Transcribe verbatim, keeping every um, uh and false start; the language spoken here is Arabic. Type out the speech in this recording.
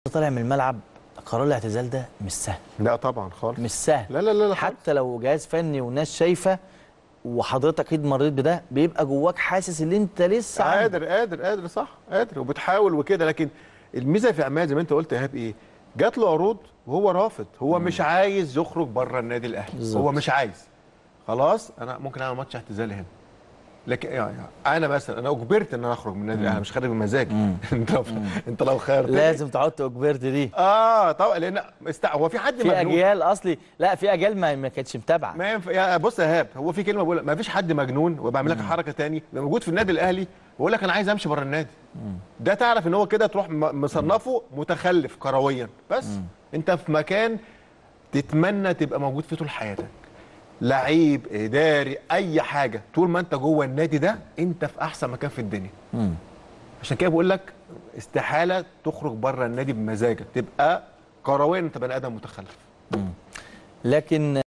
طالع من الملعب قرار الاعتزال ده مش سهل. لا طبعا خالص مش سهل. لا لا لا, لا حتى لو جهاز فني وناس شايفه وحضرتك اكيد مريت بده، بيبقى جواك حاسس ان انت لسه قادر قادر قادر صح قادر وبتحاول وكده. لكن الميزه في عماد زي ما انت قلت يا ايهاب ايه؟ جات له عروض وهو رافض، هو مم. مش عايز يخرج بره النادي الاهلي بالزبط. هو مش عايز. خلاص انا ممكن اعمل ماتش اعتزالي هنا، لكن يعني انا مثلا انا اجبرت ان انا اخرج من النادي الاهلي، مش خارج بمزاجي. انت لو انت لو خيرتني لازم تحط اجبرت دي. اه طبعا، لان است... هو في حد في مجنون. اجيال اصلي لا في اجيال ما, ما كانتش متابعه. ما ينفع يا بص يا ايهاب، هو في كلمه بقول ما فيش حد مجنون وبعمل لك حركه ثاني موجود في النادي الاهلي بقول لك انا عايز امشي بره النادي. مم. ده تعرف ان هو كده تروح مصنفه متخلف كرويا، بس مم. انت في مكان تتمنى تبقى موجود فيه طول حياتك. لعيب اداري اي حاجه، طول ما انت جوه النادي ده انت في احسن مكان في الدنيا. مم. عشان كده بقول لك استحاله تخرج بره النادي بمزاجك، تبقى كرويا انت بني ادم متخلف. مم. لكن